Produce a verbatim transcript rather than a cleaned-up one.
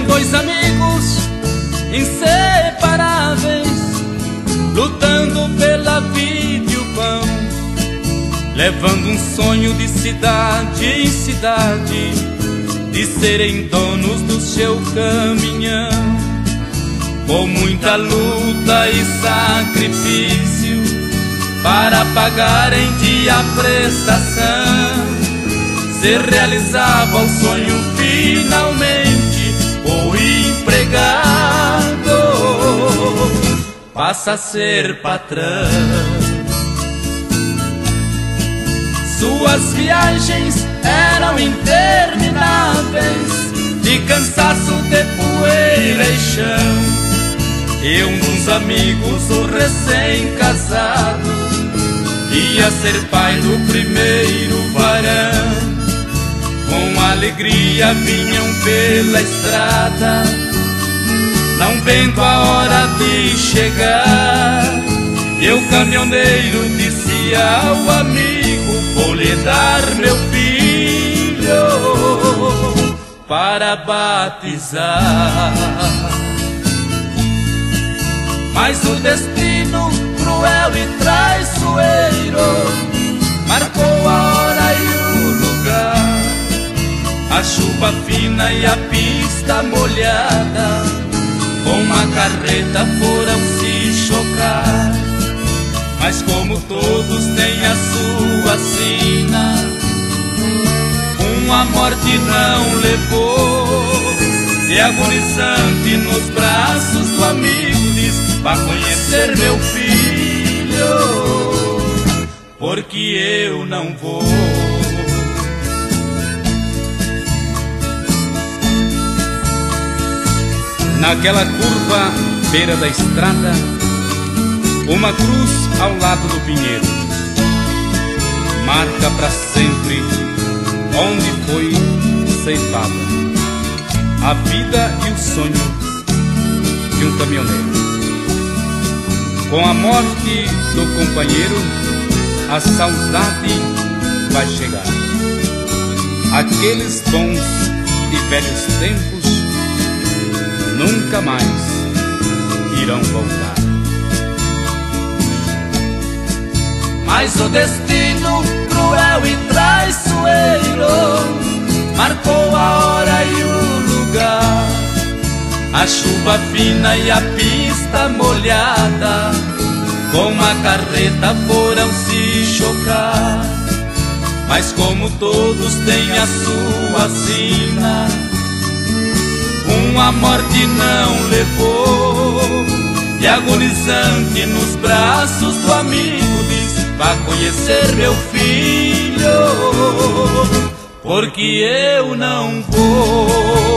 dois amigos inseparáveis, lutando pela vida e o pão, levando um sonho de cidade em cidade, de serem donos do seu caminhão. Com muita luta e sacrifício para pagar em dia a prestação, se realizava o sonho finalmente. O empregado passa a ser patrão. Suas viagens eram intermináveis, de cansaço, de poeira e chão. E um dos amigos, o recém-casado, ia ser pai do primeiro varão. Com alegria vinham pela estrada, não vendo a hora de chegar. E o caminhoneiro disse ao amigo: vou lhe dar meu filho para batizar. Mas o destino cruel e traiçoeiro marcou a hora e o lugar. A chuva fina e a pista molhada, com uma carreta foram se chocar. Mas como todos têm a sua sina, uma morte não levou. E agonizante nos braços do amigo diz: vá conhecer meu filho, porque eu não vou. Naquela curva, beira da estrada, uma cruz ao lado do pinheiro, marca para sempre onde foi ceifada a vida e o sonho de um caminhoneiro. Com a morte do companheiro, a saudade vai chegar. Aqueles bons e velhos tempos nunca mais irão voltar. Mas o destino cruel e traiçoeiro marcou a hora e o lugar. A chuva fina e a pista molhada, com a carreta foram se chocar. Mas como todos têm a sua sina, uma morte não levou. E agonizante nos braços do amigo diz: vá conhecer meu filho, porque eu não vou.